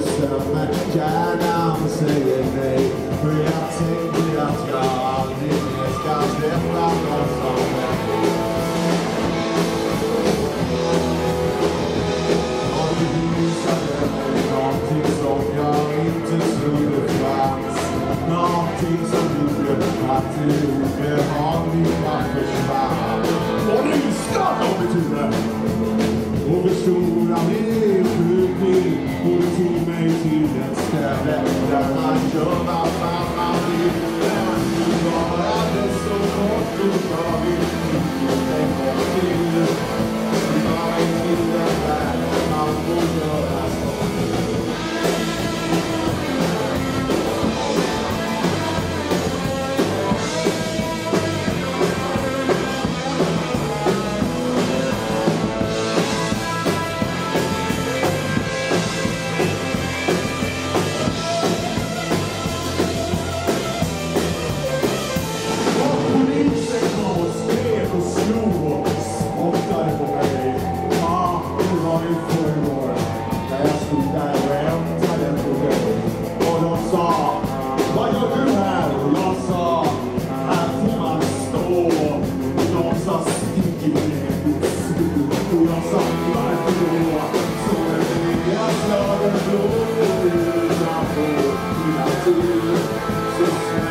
bussen, men hjärnan säger nej. För jag tänker att jag aldrig mer ska träffa någon som är mig. Och du visade mig någonting som jag inte trodde fanns. Någonting som gjorde att det obehagliga försvann. Och nu startar vi turen! Och förstora min sjukning. Och det tog mig till ett ställe där man gör vad fan man vill. Men nu bara det så kort och jag vill inte en gång till. Det var inte den världen man får göra så. So